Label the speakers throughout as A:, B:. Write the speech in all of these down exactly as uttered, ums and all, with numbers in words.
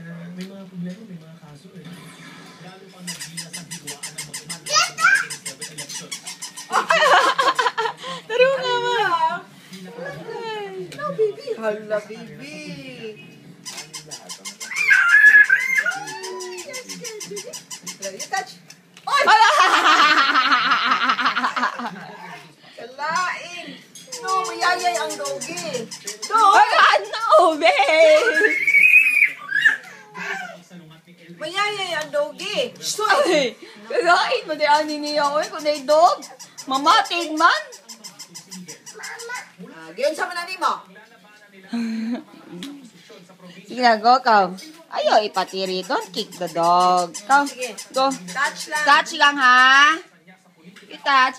A: uh, may mga problema, may mga kaso eh. Lalo pang nagdila sa hiwaan ng mga election.
B: Taro nga ma.
C: No, baby. Hala, baby. You touch. Oy! Kalain. No, mayayay ang dogi. Dog!
B: Wala na, babe.
C: Mayayay ang dogi.
B: Ay, kagain mo di ani niya ko kung na dog. Mamatid man.
C: Ah, giyon sa manani mo.
B: Sige na, go, ka. Ayaw, ipatiri. Don't kick the dog. Ka,
C: Sige.
B: go.
C: Touch lang.
B: Touch lang, ha? You touch.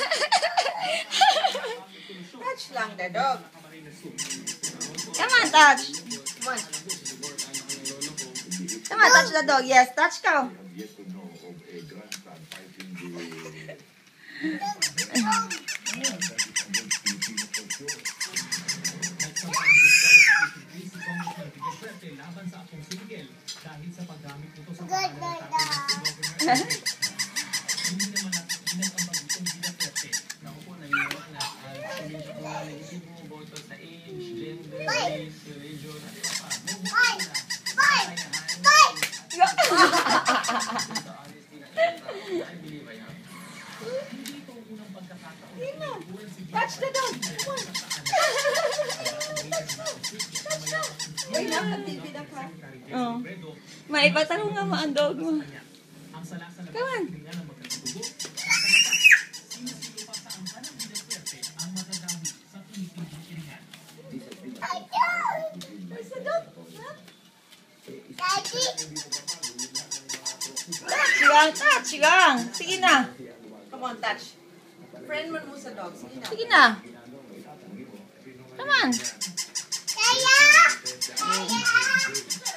C: Touch lang the dog.
B: Come on, touch.
C: Come on.
B: Come on, touch the dog. Yes, touch ka.
A: Laban sa akong single dahil sa paggamit nito sa paggamit. Hindi naman pinag-ambag itong ginaperte. Naku po, nangyayari na tuloy sa kung naligid mo, boto sa age, gender, race, religion, at iba pa. Bye! Bye! Bye! Sa honesty na ito, I believe I have. Hindi ito ang unang pagkakataon.
C: Touch the dog. Come on. Ay, nakatipid ka.
B: Oh. Maipatanong nga ma ang dog mo. Come on. Touch lang, touch lang. Sige na.
C: Come on, touch. Friend mo mo sa dog. Sige na.
B: Sige na. Come on.
D: Kaya! Kaya!